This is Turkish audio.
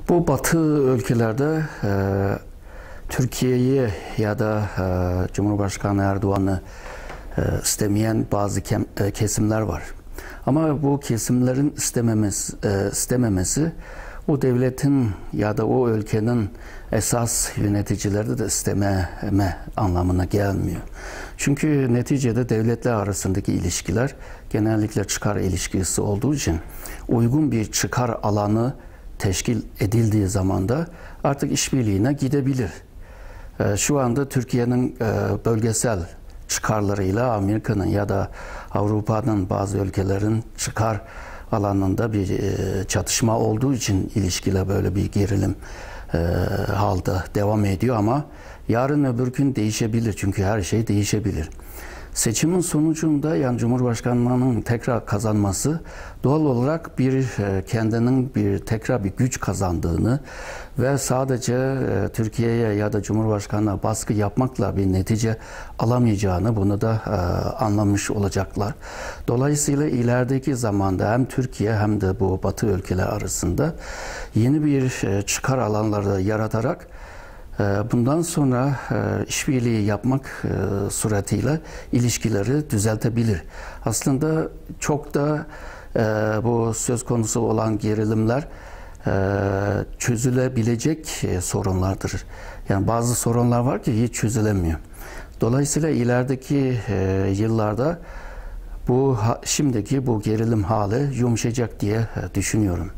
Bu Batı ülkelerde Türkiye'yi ya da Cumhurbaşkanı Erdoğan'ı istemeyen bazı kesimler var. Ama bu kesimlerin istememesi o devletin ya da o ülkenin esas yöneticileri de istememe anlamına gelmiyor. Çünkü neticede devletler arasındaki ilişkiler genellikle çıkar ilişkisi olduğu için uygun bir çıkar alanı teşkil edildiği zaman da artık işbirliğine gidebilir. Şu anda Türkiye'nin bölgesel çıkarlarıyla Amerika'nın ya da Avrupa'nın bazı ülkelerin çıkar alanında bir çatışma olduğu için ilişkiler böyle bir gerilim halde devam ediyor ama yarın öbür gün değişebilir çünkü her şey değişebilir. Seçimin sonucunda yani Cumhurbaşkanlığının tekrar kazanması doğal olarak kendinin tekrar bir güç kazandığını ve sadece Türkiye'ye ya da Cumhurbaşkanı'na baskı yapmakla bir netice alamayacağını bunu da anlamış olacaklar. Dolayısıyla ilerideki zamanda hem Türkiye hem de bu Batı ülkeler arasında yeni bir çıkar alanları yaratarak bundan sonra işbirliği yapmak suretiyle ilişkileri düzeltebilir. Aslında çok da bu söz konusu olan gerilimler çözülebilecek sorunlardır. Yani bazı sorunlar var ki hiç çözülemiyor. Dolayısıyla ilerideki yıllarda şimdiki bu gerilim hali yumuşayacak diye düşünüyorum.